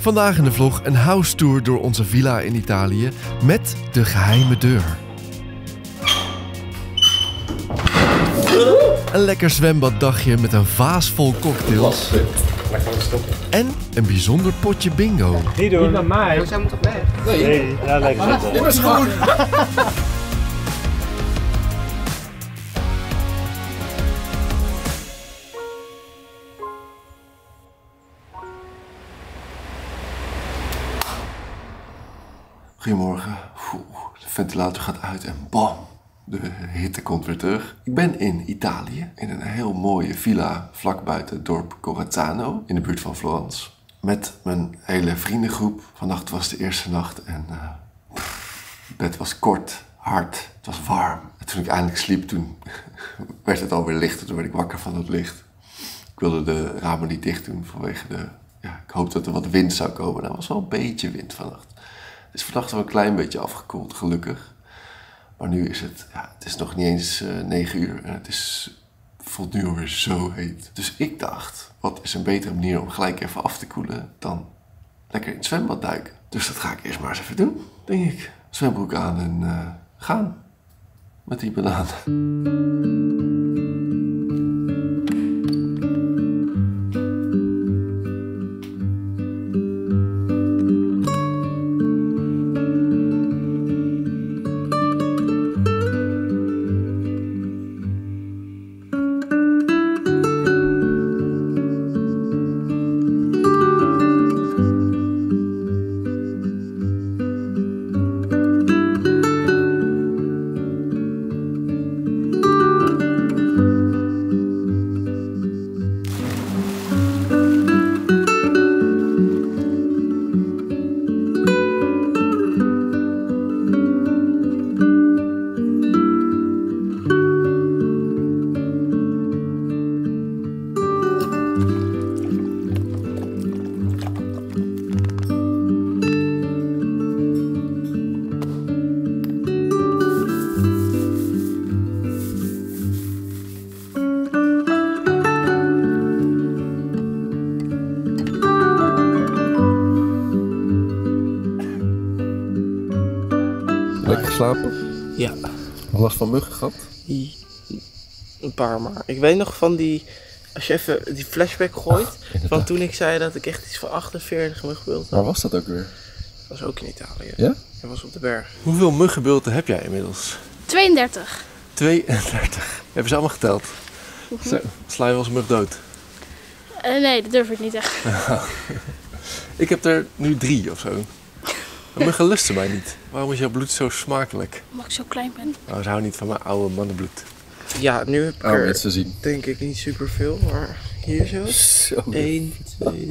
Vandaag in de vlog een house tour door onze villa in Italië met de geheime deur. Een lekker zwembaddagje met een vaas vol cocktails. En een bijzonder potje bingo. Niet doen. Niet naar mij. Jij moet toch weg? Nee, ja, lekker zitten. Dit is goed. Goedemorgen. De ventilator gaat uit en bam, de hitte komt weer terug. Ik ben in Italië, in een heel mooie villa vlak buiten het dorp Corazzano, in de buurt van Florence. Met mijn hele vriendengroep. Vannacht was de eerste nacht en het bed was kort, hard, het was warm. En toen ik eindelijk sliep, toen werd het alweer licht. Toen werd ik wakker van het licht. Ik wilde de ramen niet dicht doen vanwege de... Ja, ik hoopte dat er wat wind zou komen. Er was wel een beetje wind vannacht. Het is vannacht wel een klein beetje afgekoeld, gelukkig. Maar nu is het, het is nog niet eens 9 uur en het voelt nu alweer zo heet. Dus ik dacht, wat is een betere manier om gelijk even af te koelen dan lekker in het zwembad duiken. Dus dat ga ik eerst maar eens even doen, denk ik. Zwembroek aan en gaan met die banaan. Lekker geslapen? Ja. Last van muggen gehad? Een paar maar. Ik weet nog van die, als je even die flashback gooit, van toen ik zei dat ik echt iets van 48 muggenbulten had. Waar was dat ook weer? Dat was ook in Italië. Ja? Dat was op de berg. Hoeveel muggenbulten heb jij inmiddels? 32. 32. Hebben ze allemaal geteld? Zo, sla je wel eens een mug dood? Nee, dat durf ik niet echt. Ik heb er nu 3 of zo. De muggen lusten mij niet. Waarom is jouw bloed zo smakelijk? Omdat ik zo klein ben. Nou, ze houden niet van mijn oude mannenbloed. Ja, nu heb ik er mensen zien. denk ik niet superveel, maar hier zo. 1, 2,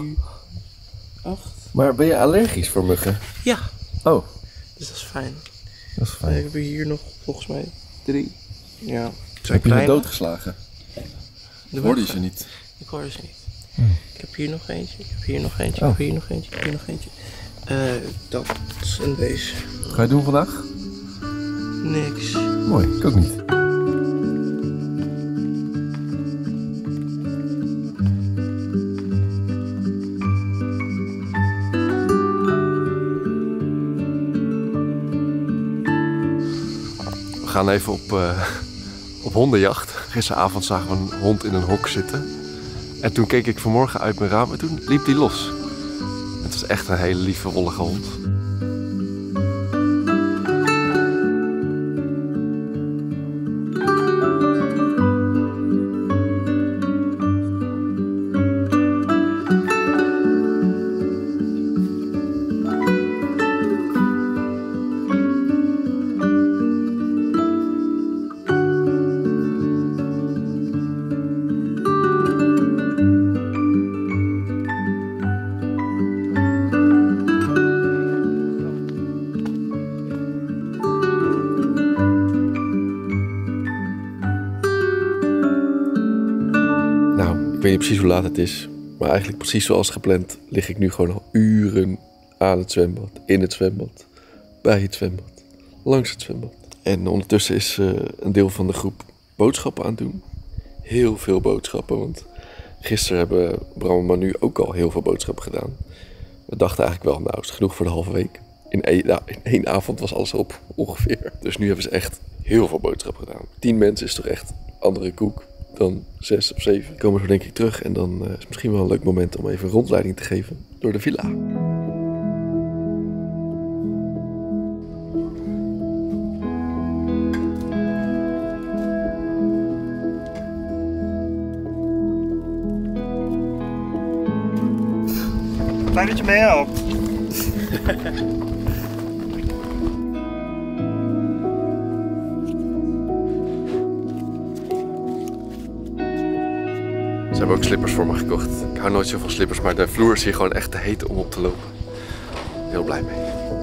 8. Maar ben je allergisch voor muggen? Ja. Oh. Dus dat is fijn. Dat is Dan hebben we hier nog volgens mij 3. Ja. Heb je ze doodgeslagen? Hoorde je ze niet? Ik hoorde ze niet. Ik heb hier nog eentje, ik heb hier nog eentje, ik heb hier nog eentje, ik heb hier nog eentje. Dat is een deze. Wat ga je doen vandaag? Niks. Mooi, ik ook niet. We gaan even op hondenjacht. Gisteravond zagen we een hond in een hok zitten. En toen keek ik vanmorgen uit mijn raam en toen liep die los. Het was echt een hele lieve, wollige hond. Ik weet niet precies hoe laat het is, maar eigenlijk precies zoals gepland lig ik nu gewoon al uren aan het zwembad, in het zwembad, bij het zwembad, langs het zwembad. En ondertussen is een deel van de groep boodschappen aan het doen. Heel veel boodschappen, want gisteren hebben Bram en Manu ook al heel veel boodschappen gedaan. We dachten eigenlijk wel, nou is het genoeg voor de halve week. In één avond was alles op, ongeveer. Dus nu hebben ze echt heel veel boodschappen gedaan. 10 mensen is toch echt andere koek dan 6 of 7. Die komen zo denk ik terug en dan is het misschien wel een leuk moment om even een rondleiding te geven door de villa. Fijn dat je mee helpt. Ze hebben ook slippers voor me gekocht. Ik hou nooit zo van slippers, maar de vloer is hier gewoon echt te heet om op te lopen. Heel blij mee.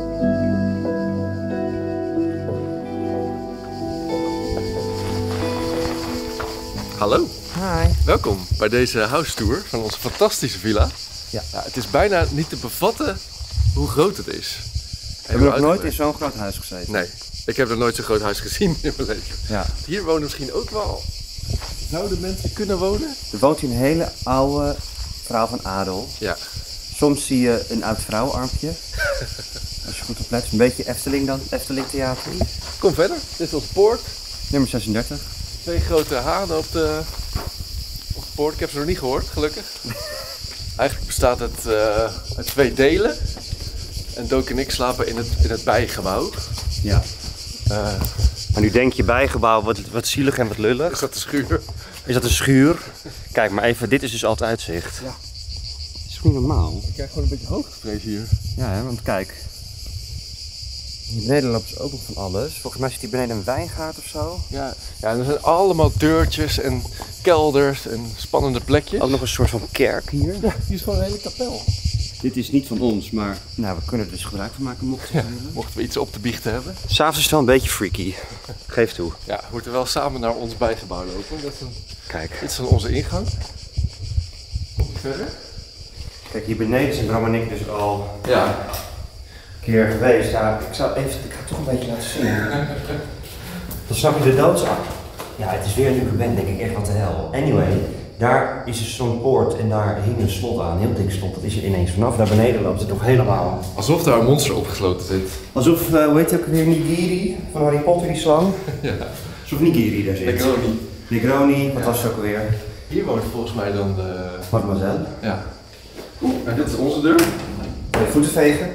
Hallo. Hi. Welkom bij deze house tour van onze fantastische villa. Ja. Het is bijna niet te bevatten hoe groot het is. Ik heb nog nooit in zo'n groot huis gezeten. Nee, ik heb nog nooit zo'n groot huis gezien in mijn leven. Ja. Hier wonen misschien ook wel. Zouden mensen kunnen wonen? Er woont hier een hele oude vrouw van adel. Ja. Soms zie je een oud vrouwenarmpje. Als je goed oplet. Een beetje Efteling dan. Efteling Theater. Kom verder. Dit is ons poort. Nummer 36. 2 grote hanen op de poort. Ik heb ze nog niet gehoord, gelukkig. Eigenlijk bestaat het uit 2 delen. En Dook en ik slapen in het bijgebouw. Ja. Maar nu denk je bijgebouw, wat zielig en wat lullig. Is dat de schuur? Is dat een schuur? Kijk maar even, dit is dus altijd uitzicht. Ja. Dat is toch niet normaal? Ik krijg gewoon een beetje hoogtevrees hier. Ja, hè, want kijk. Hier beneden loopt dus ook nog van alles. Volgens mij zit hier beneden een wijngaard of zo. Ja, en er zijn allemaal deurtjes en kelders en spannende plekjes. Ook nog een soort van kerk hier. Ja, hier is gewoon een hele kapel. Dit is niet van ons, maar nou, we kunnen er dus gebruik van maken mochten we willen. Mochten we iets op te biechten hebben. S'avonds is het wel een beetje freaky. Geef toe. Ja, we moeten wel samen naar ons bijgebouw lopen. Dat is Kijk. dit is dan onze ingang. Kom je verder? Kijk, hier beneden zijn Bram en ik dus al Ja. een keer geweest. Ja, ik ga het toch een beetje laten zien. Dan snap je de doodsangst. Ja, het is weer een uur ben, denk ik echt wat de hel. Anyway, daar is dus zo'n poort en daar hing een slot aan, een heel dik slot. Dat is er ineens vanaf. Daar beneden loopt het nog helemaal. Alsof daar een monster opgesloten zit. Alsof, hoe heet je ook weer, Nigiri van Harry Potter, die slang? Ja. Alsof Nigiri daar zit. Negroni. Negroni, wat was het ook alweer? Hier woont volgens mij dan de... Mademoiselle. Ja. En dit is onze deur. Even voeten vegen.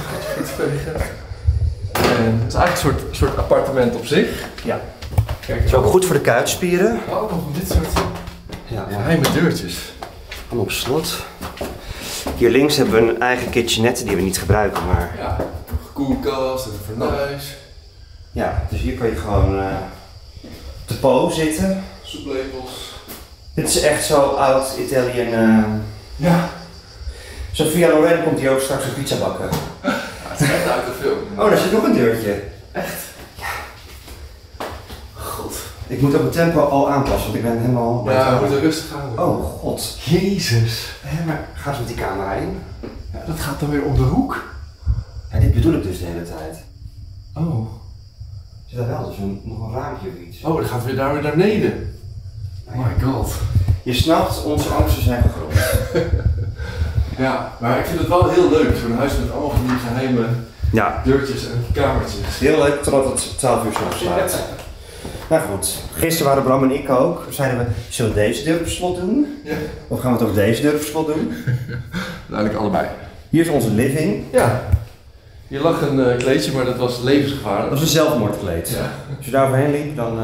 En het is eigenlijk een soort appartement op zich. Ja. Kijk, Is ook goed voor de kuitspieren. allemaal van dit soort Ja, geheime deurtjes. allemaal op slot. Hier links hebben we een eigen kitchenette die we niet gebruiken, maar... Ja, een koelkast en een fornuis. Ja, dus hier kan je gewoon te po zitten. Soeplepels. Dit is echt zo oud Italian. Ja. Sophia Loren komt hier ook straks een pizza bakken. Ja, het is echt uit de film. Oh, daar zit nog een deurtje. Echt? Ja. God. Ik moet ook mijn tempo al aanpassen, want ik ben helemaal... Ja, we moeten rustig gaan. Oh, god. Jezus. Hé, maar ga eens met die camera heen. Ja, dat gaat dan weer om de hoek. Ja, dit bedoel ik dus de hele tijd. Oh. Zit daar wel dus nog een raampje of iets? Oh, dan gaat het weer naar beneden. Oh my god. Je snapt, onze angsten zijn gegrond. Ja, maar ik vind het wel heel leuk. Zo'n huis met allemaal van die geheime Ja, deurtjes en kamertjes. heel leuk totdat het 12 uur s'nachts slaat. Nou goed, gisteren waren Bram en ik ook. Zeiden we, zullen we deze deur op slot doen? Ja. Of gaan we toch deze deur op slot doen? Uiteindelijk allebei. Hier is onze living. Ja. Hier lag een kleedje, maar dat was levensgevaarlijk. Dat is een zelfmoordkleed. Ja. Als je daar overheen liep, dan...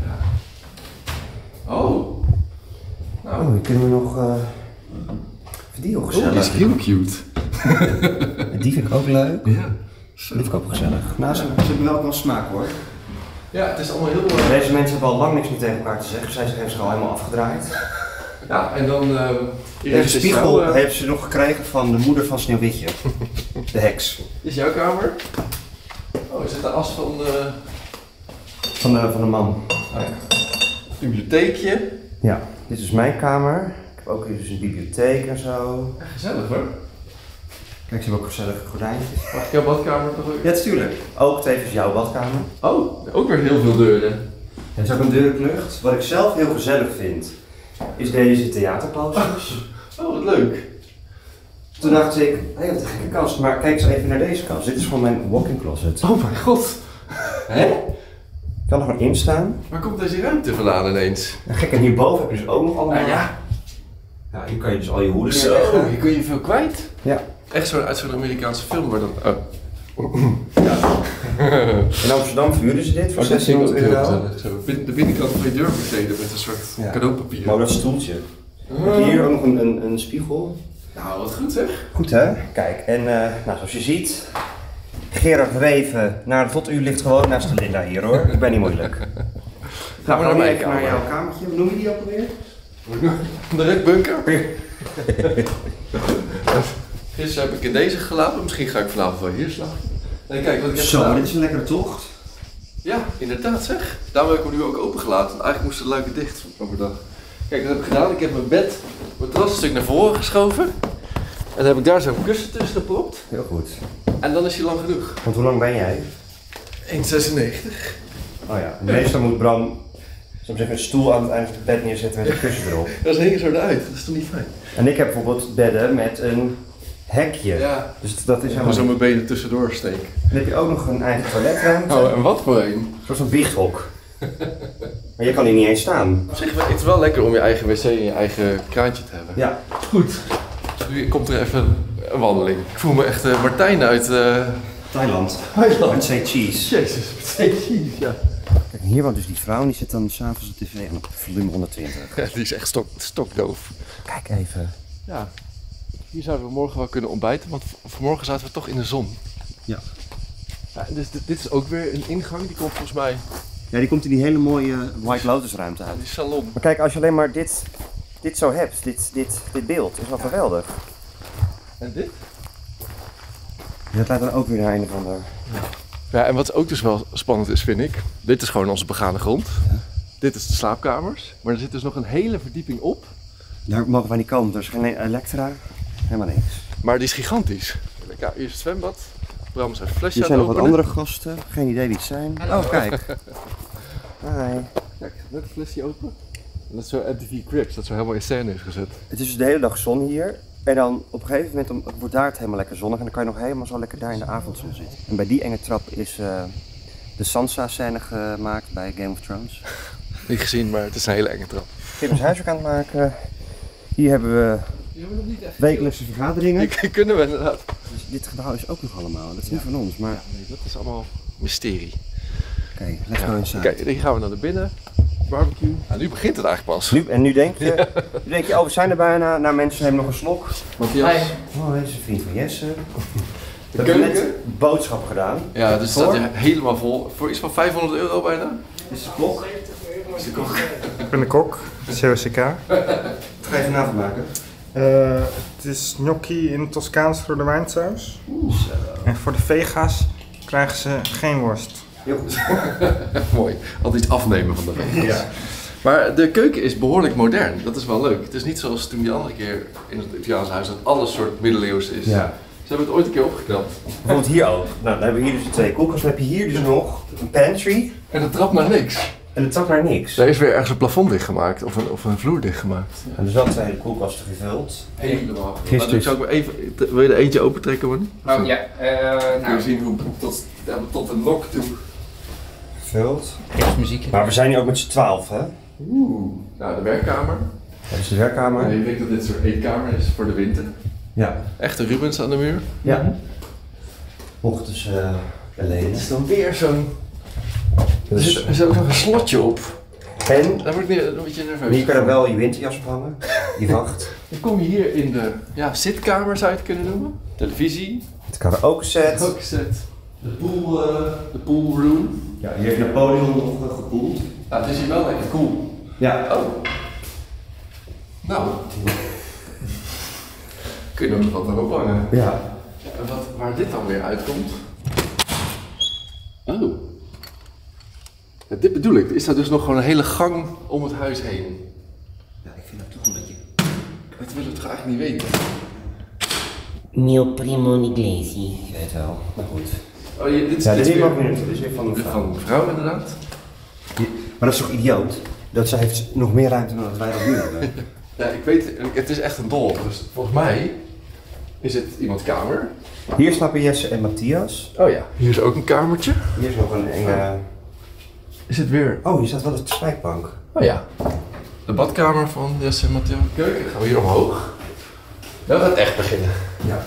Oh. Nou, Oh, hier kunnen we nog... Die ook die is gezellig. heel cute. Die vind ik ook leuk. Ja. Die vind ik ook gezellig. Nou, ze hebben wel wel smaak hoor. Ja, het is allemaal heel... Deze mensen hebben al lang niks meer tegen elkaar te zeggen. Zij heeft zich al helemaal afgedraaid. Ja, en dan... Deze spiegel heeft ze nog gekregen van de moeder van Sneeuwwitje. De heks. Dit is jouw kamer. Oh, is dit de as van de... Van de man. Oh, ja. Bibliotheekje. Ja, dit is mijn kamer. Ik heb ook hier dus een bibliotheek en zo. Ja, gezellig hoor. Kijk, ze hebben ook gezellige gordijntjes. Mag ik jouw badkamer toch ook? Ja, natuurlijk. Ook tevens jouw badkamer. Oh, ook weer heel veel deuren. Het is ook een deurenklucht. Wat ik zelf heel gezellig vind, is deze theaterposters. Oh, wat leuk. Toen dacht ik, hé, wat een gekke kast. Maar kijk eens even naar deze kast. Dit is gewoon mijn walk-in closet. Oh mijn god. Hè? Ik kan er gewoon in staan. Waar komt deze ruimte vandaan ineens? En gek, en hierboven heb je dus ook nog allemaal... Ja. Ja, hier kan je dus al je hoeden Zo, neerleggen. hier kun je veel kwijt. Ja. Echt uit zo'n Amerikaanse film waar dan... Oh. In Amsterdam verhuurden ze dit voor Oh, dat vind ik ook heel €1600. gezellig. Zo. De binnenkant van je deur besteden met een soort cadeaupapier. Maar dat stoeltje. Heb je hier ook nog een spiegel? Nou, wat goed zeg. Goed hè? Kijk, en nou, zoals je ziet, Gerard Reven tot u ligt gewoon naast de Linda hier hoor. Ik ben niet moeilijk. Gaan we naar mijn kamer. Naar jouw kamertje. Hoe noem je die ook alweer? De rekbunker. Gisteren heb ik in deze geslapen, misschien ga ik vanavond wel hier slapen. Nee, kijk wat ik heb Zo, gedaan. dit is een lekkere tocht. Ja, inderdaad zeg. Daarom heb ik hem nu ook opengelaten, want eigenlijk moesten de luiken dicht overdag. Kijk, wat heb ik gedaan? Ik heb mijn terrasstuk naar voren geschoven. En dan heb ik daar zo'n kussen tussen gepropt. Heel goed. En dan is hij lang genoeg. Want hoe lang ben jij? 1,96. Oh ja, meestal moet Bram soms even een stoel aan het einde van het bed neerzetten met een kussen erop. Dat hing er zo eruit, dat is toch niet fijn? En ik heb bijvoorbeeld bedden met een hekje. Ja. Dus dat is Ik helemaal zo niet. mijn benen tussendoor steken. Dan heb je ook nog een eigen toiletruimte. Oh, en wat voor een? Zoals een biechthok. Maar je kan hier niet eens staan. Op zich, het is wel lekker om je eigen wc en je eigen kraantje te hebben. Ja. Goed. Nu komt er even een wandeling. Ik voel me echt Martijn uit... Thailand. Thailand. Met say cheese. Jezus, met cheese, ja. Kijk, hier woont dus die vrouw en die zit dan s'avonds de tv aan op volume 120. Die is echt stokdoof. Kijk even. Ja. Hier zouden we morgen wel kunnen ontbijten, want vanmorgen zaten we toch in de zon. Ja. Ja, dus dit is ook weer een ingang, die komt volgens mij Ja, die komt in die hele mooie White Lotus ruimte uit. uit die salon. Maar kijk, als je alleen maar dit zo hebt, dit beeld, is wel geweldig. En dit? Dat laat dan ook weer naar een of ander. Ja, en wat ook dus wel spannend is, vind ik. Dit is gewoon onze begane grond. Ja. Dit is de slaapkamers. Maar er zit dus nog een hele verdieping op. Daar mogen wij niet komen, er is geen elektra, helemaal niks. Maar die is gigantisch. Ja, hier is het zwembad. Bram is even een flesje Hier aan zijn het nog wat openen. andere gasten, geen idee wie het zijn. Oh, kijk. Hi. Kijk, net een flesje open. En dat is zo MTV Cribs, dat zo helemaal in scène is gezet. Het is dus de hele dag zon hier. En dan op een gegeven moment wordt daar het helemaal lekker zonnig. En dan kan je nog helemaal zo lekker daar in de avondzon zitten. En bij die enge trap is de Sansa-scène gemaakt bij Game of Thrones. Niet gezien, maar het is een hele enge trap. Tim is huiswerk aan het maken. Hier hebben we wekelijkse vergaderingen. Die kunnen we inderdaad. Dus dit gebouw is ook nog allemaal. Dat is niet van ons, maar Nee, dat is allemaal mysterie. oké, let's go inside. Kijk, hier gaan we naar de binnen. Barbecue. Nou, nu begint het eigenlijk pas. Nu denk je, oh we zijn er bijna. Nou mensen nemen nog een slok. Matthias. Oh, deze is een vriend van Jesse. We De hebben net keuken. boodschap gedaan. Ja, dus staat hier helemaal vol. Voor iets van €500 bijna. Dit is de klok. Is de kok. Ik ben de kok, COCK. Wat ga je vanavond maken? Het is gnocchi in Toscaans rode wijnsaus. En voor de vega's krijgen ze geen worst. Heel goed. Mooi. Altijd iets afnemen van de regels. Ja. Maar de keuken is behoorlijk modern. Dat is wel leuk. Het is niet zoals toen die andere keer in het Italiaanse huis dat alles soort middeleeuws is. Ja. Ze hebben het ooit een keer opgeknapt. Bijvoorbeeld hier ook. Nou, dan hebben we hier dus de twee koelkasten. Dan heb je hier dus nog een pantry. En dat trapt naar niks. En het trap naar niks. Er is weer ergens een plafond dichtgemaakt of een vloer dichtgemaakt. En er zat twee koelkasten gevuld. Helemaal. Gisteren Nou, zou ik maar even, wil je er eentje opentrekken, Manny? Oh ja, Kun je nou, zien hoe tot de nok toe. Gevuld. kerstmuziekje. Maar we zijn hier ook met z'n 12, hè? Oeh. Nou, de werkkamer. Dat is de werkkamer. Je denkt dat dit een soort eetkamer is voor de winter. Ja. Echte Rubens aan de muur. Ja. Mocht dus alleen. is dan weer zo'n... Dus, Er zit ook nog een slotje op. en Daar word ik een beetje nerveus. hier kan er wel je winterjas op hangen. Die wacht. Dan kom je hier in de zitkamer, zou je het kunnen noemen. Televisie. Het karaoke set. Ook set. De poolroom. Ja, hier heeft Napoleon nog gekoeld. Nou, het is hier wel lekker cool. Ja. Oh. Nou. Kun je nog wat erop hangen. Ja. En waar dit dan weer uitkomt. Oh. Ja, dit bedoel ik. Is dat dus nog gewoon een hele gang om het huis heen? Ja, ik vind dat toch een beetje... Dat willen we toch eigenlijk niet weten? Mio primo inglesi. Je weet wel, maar goed. Oh, dit is Ja, dit is weer ook weer dit is weer van een vrouw. van een vrouw inderdaad. Maar dat is toch idioot? Dat zij heeft nog meer ruimte dan dat wij dat nu hebben. Ja, ik weet, het is echt een doolhof. Dus volgens mij Is het iemands kamer? Hier slapen Jesse en Matthias. Oh ja. Hier is ook een kamertje. Hier is nog een enge... Is het weer... Oh, hier staat wel een spijtbank. Oh ja. De badkamer van Jesse en Matthias. Keuken. Gaan we hier omhoog? Dan gaat het echt beginnen. Ja.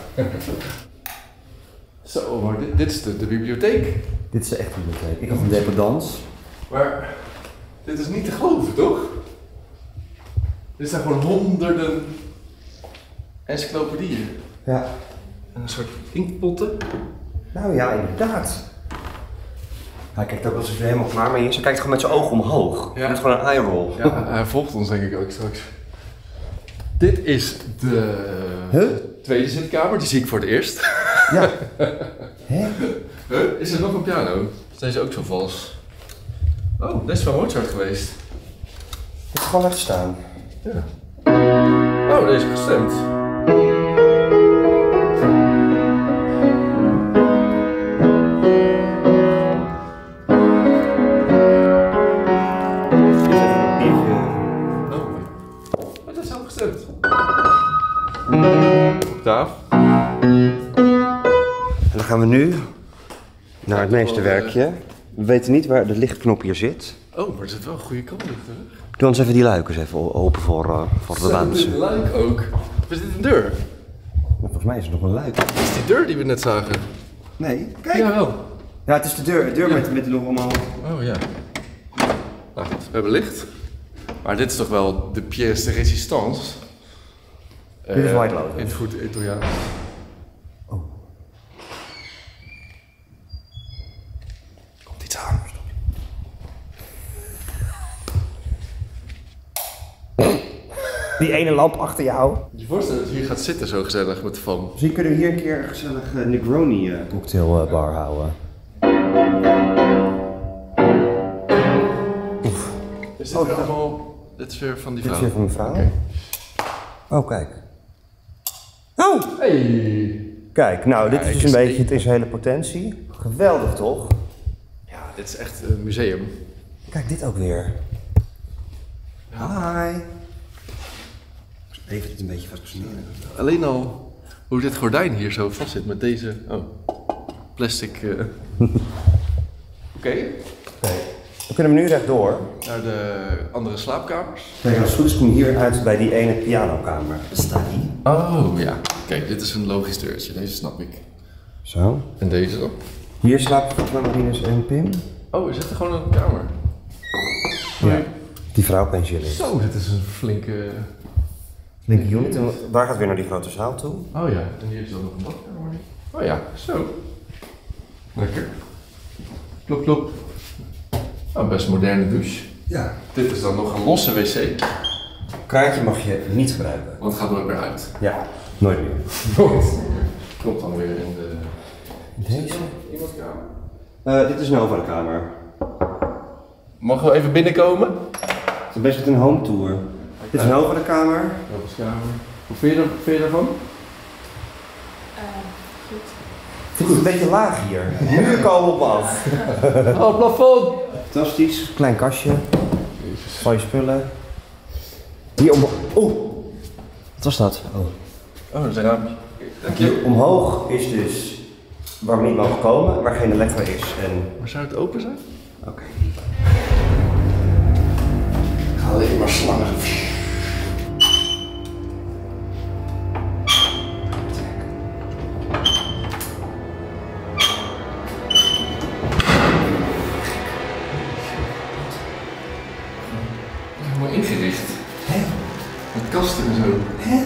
Zo, maar dit is de bibliotheek. Dit is de echte bibliotheek. Ik had een dependance. Maar dit is niet te geloven, toch? Dit zijn gewoon honderden encyclopedieën. Ja. En een soort inkpotten. Nou ja, inderdaad. Hij kijkt ook wel eens helemaal klaar mee is. Hij kijkt gewoon met zijn ogen omhoog. Ja. Hij doet gewoon een eye roll. Ja, hij volgt ons denk ik ook straks. Dit is de tweede zitkamer, die zie ik voor het eerst. Ja. Hè? Is er nog een piano? Is deze ook zo vals? Oh, dit is van Mozart geweest. Het is gewoon laten staan. Ja. Oh, deze is gestemd. Oh, dat is ook gestemd. Octaaf. En dan gaan we nu naar het meesterwerkje. We weten niet waar de lichtknop hier zit. Oh, maar er zit wel een goede kant in. Doe ons even die luikers even open voor de dames. Een luik ook. Of is dit een deur? Maar volgens mij is er nog een luik. Dat is die deur die we net zagen. Nee, kijk. Jawel. Ja, het is de deur Ja. met de nog allemaal... Oh ja. Nou goed, we hebben licht. Maar dit is toch wel de pièce de résistance. Dit is White Lotus. In het goed Italiaans. Oh. Komt iets aan. Die ene lamp achter jou. Je voorstelt dat je hier gaat zitten zo gezellig met de fan. Misschien kunnen we hier een keer een gezellig Negroni cocktailbar houden. Is dit weer allemaal... Dit is weer van die Dit vrouw? is weer van mevrouw. Oké. Oh, kijk. Oh! Hey! Kijk, nou, dit is Kijk dus een eens beetje het is hele potentie. Geweldig, toch? Ja, dit is echt een museum. Kijk, dit ook weer. Hi. Even dit een beetje fascineren. Alleen al hoe dit gordijn hier zo vast zit met deze plastic. Oké, Dan kunnen we nu rechtdoor. naar de andere slaapkamers. Kijk, als het goed is kom je hier uit bij die ene pianokamer. Dat staat hier. Oh ja, kijk, dit is een logisch deurtje, deze snap ik. Zo. En deze dan? Hier slapen volgens mij Marinus en Pim. Oh, is dit er gewoon een kamer? Ja. Die vrouwpensionist. Zo, dit is een flinke... Flinke unit. En daar gaat weer naar die grote zaal toe. Oh ja, en hier is dan nog een badkamer. Oh ja, zo. Lekker. Klop, klop. Oh, best moderne douche. Ja. Dit is dan nog een losse wc. Kraantje mag je niet gebruiken. Want het gaat nooit meer uit. Ja, nooit meer. Klopt dan weer in de... Deze? Iemands kamer? Dit is Nova de kamer. Mogen we even binnenkomen? Het is best met een home tour. Dit is Nova de kamer. Nova's kamer. Hoe vind je daarvan? Goed. Ik vind het een beetje laag hier. Muur komen op me af. Oh, plafond! Fantastisch. Klein kastje. Van je spullen. Hier om... Oeh! Wat was dat? Oh. Oh, dat is een raampje. Dank je. Hier omhoog is dus waar we niet mogen komen, waar geen elektro is. En... Maar zou het open zijn? Oké. Ik ga alleen maar slangen. Helemaal ingericht. Hè? Met kasten en zo. Hè?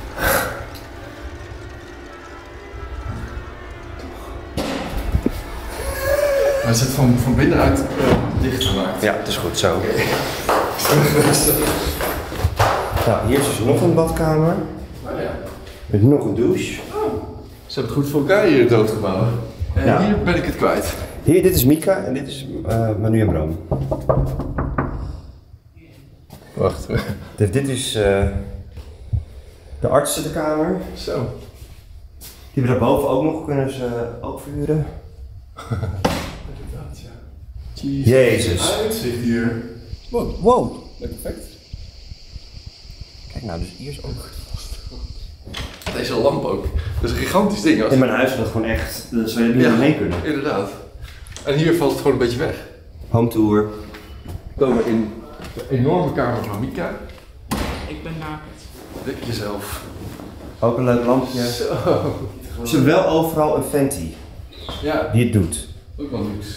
Hij zit van binnenuit dicht gemaakt. Ja, het is goed zo. Nou, hier is dus nog een badkamer. Oh ja. Met nog een douche. Ze hebben het goed voor elkaar hier in het hoofdgebouw. En Ja. hier ben ik het kwijt. Hier, dit is Mika en dit is Manu en Bram. Wacht. Dit is de artsenkamer. Zo. Die hebben daarboven ook nog, kunnen ze ook verhuren. Inderdaad, ja. Jezus. Uitzicht hier. Wow. Perfect. Kijk nou, dus hier is ook... Deze lamp ook. Dat is een gigantisch ding. In mijn huis is dat gewoon echt, dat zou je niet mee kunnen. Inderdaad. En hier valt het gewoon een beetje weg. Home tour. We komen in de enorme kamer van Mika. Ik ben nakend. Dek jezelf. Ook een leuk lampje. Zo. Ze hebben wel overal een Fenty die het doet. Ook wel luxe.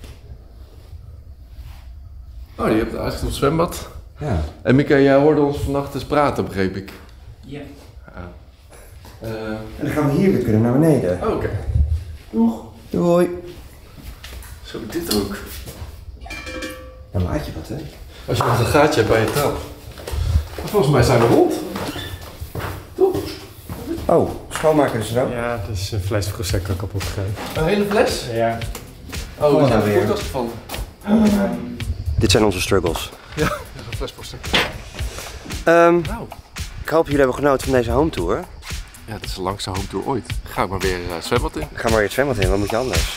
Oh, je hebt een uitgezocht zwembad. Ja. En Mika, jij hoorde ons vannacht eens praten, begreep ik. Ja. En dan gaan we hier weer kunnen naar beneden. Oh, oké. Doeg. Doei. Zo, dit ook. Dan laat je wat, hè? Als je nog een gaatje hebt bij je trap. Maar volgens mij zijn we rond. Toch? Oh, schoonmaker is er ook. Ja, het is een fles Prosecco kapot gegaan. Een hele fles? Ja. Oh, dat is nou een weer. podcast van. Dit zijn onze struggles. Ja, een fles Prosecco. Nou. Nou. Ik hoop jullie hebben genoten van deze home tour. Ja, dit is de langste home tour ooit. Ga ik maar weer zwembad in. Ga maar weer het zwembad in, wat moet je anders?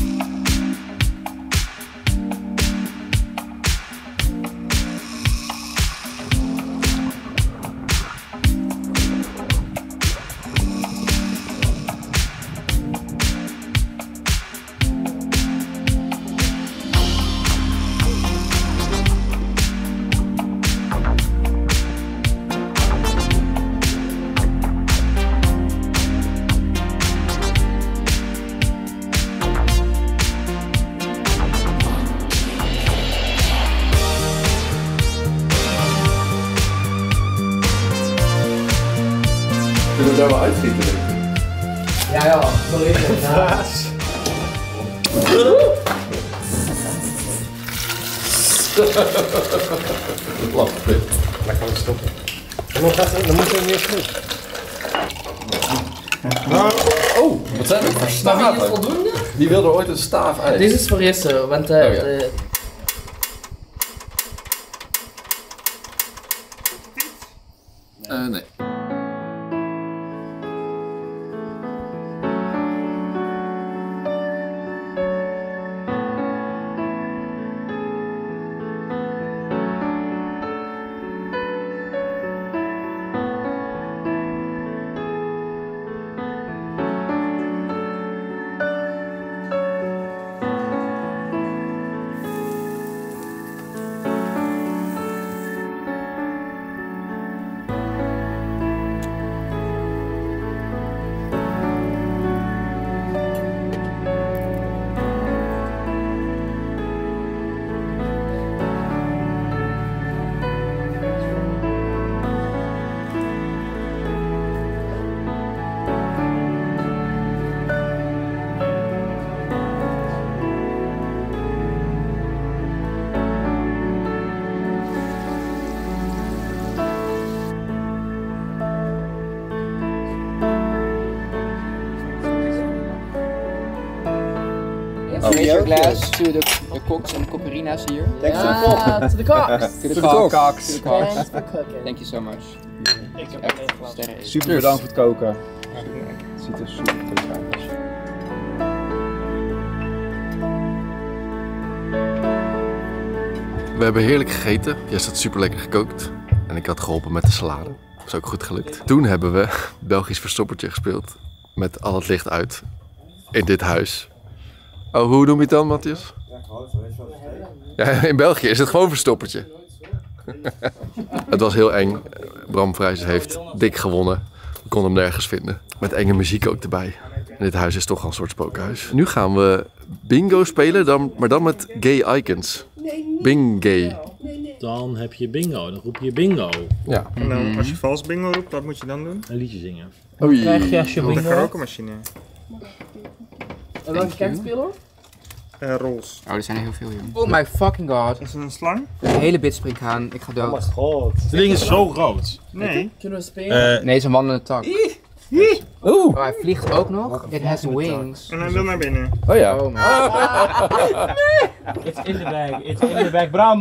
Kunnen we daar wel uitgieten, denk ik? Ja, sorry. Lachen. Lekker gaan stoppen. Dan moet je weer terug. Oh, wat zijn dat voor staven? voldoende? Die wilde ooit een staaf uit. Dit is voor Jesse, want ja. Nee. Raise your glass to the cooks and cockerinas here. Thanks to the cock. To the cocks. To the cocks. To the cocks. Thanks for cooking. Thank you so much. Ik heb Echt een glas. sterren. Super bedankt voor het koken. Het ziet er super goed uit. We hebben heerlijk gegeten. Jess had super lekker gekookt. En ik had geholpen met de salade. Dat is ook goed gelukt. Toen hebben we Belgisch verstoppertje gespeeld. Met al het licht uit. In dit huis. Oh, hoe noem je het dan, Matthias? Ja, in België is het gewoon verstoppertje. Het was heel eng. Bram Vrijs heeft dik gewonnen. We konden hem nergens vinden. Met enge muziek ook erbij. En dit huis is toch al een soort spookhuis. Nu gaan we bingo spelen, maar dan met gay icons. Bing-gay. Dan heb je bingo, dan roep je bingo. Ja. En dan, als je vals bingo roept, wat moet je dan doen? Een liedje zingen. Oei. Krijg je als je Op de bingo hebt? karaoke-machine. En welke kaartenspeler? Rols. Oh, er zijn er heel veel hier. Oh my fucking god. Is het een slang? De hele bit springt aan. Ik ga dood. Oh mijn god. Het ding is zo groot. Nee. Kunnen we spelen? Nee, het is een wandelende tak. Oeh. Oh, hij vliegt ook nog. It has wings. En hij wil naar binnen. Oh ja. Oh my god. It's in the bag, it's in the bag. Bram.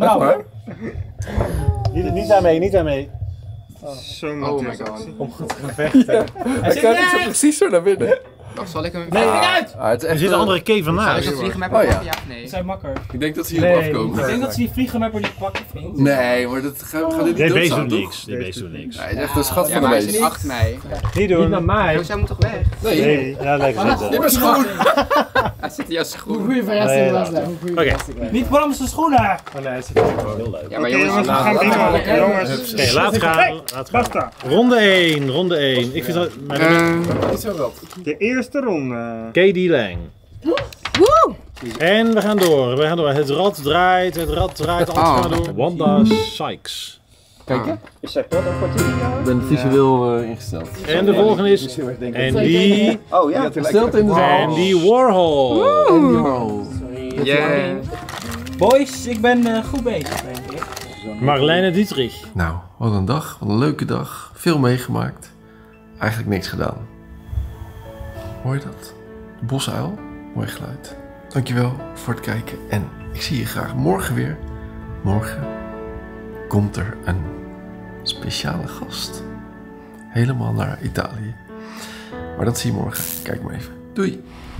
Niet daarmee, niet daarmee. Zo Oh moet my het. god. Om goed te vechten. Hij kijkt zo precies zo naar binnen. Wacht, zal ik hem... Nee, uit! Het is Er zit een andere Kee van Zal ik naast. een vliegenmap Oh, ja. pakken? Ja of nee? Dat zijn makkelijk. Ik denk dat ze hierop afkomen. Ik denk dat ze die vliegenmapper niet pakken, vriend. Nee, maar dat gaat dit niet Deze doodstaan, doet toch? niks. Deze doet niks. Hij is echt een schat Ja, van de maar hij is wees. in 8 mei. Niet doen. Niet naar mij. Zij moet toch weg? Nee, Ja, lekker zitten. in mijn schoen. Hij zit in jouw schoen. Goeie verrassing was dat. Oké. Niet Bramse schoenen! Oh nee, het zit wel heel leuk. Ja, maar Oké, jongens, we gaan bingo. Jongens. Oké, laat gaan. Laat gaan. Basta. Ronde 1, ronde 1. Ik vind dat... De eerste ronde. K.D. Lang. En we gaan door. Het rad draait, altijd gaan we door. Wanda Sykes. Kijk, Is zij plat of kwartier? ik ben visueel ingesteld. En de volgende is Andy. Oh ja. Stilte in de zaal. Andy Warhol. Andy Warhol. yeah. Boys, ik ben goed bezig, denk ik. Marlene Dietrich. Nou, wat een dag, wat een leuke dag. Veel meegemaakt. Eigenlijk niks gedaan. Hoor je dat? De bosuil. Mooi geluid. Dankjewel voor het kijken en ik zie je graag morgen weer. Morgen komt er een speciale gast. Helemaal naar Italië. Maar dat zie je morgen. Kijk maar even. Doei!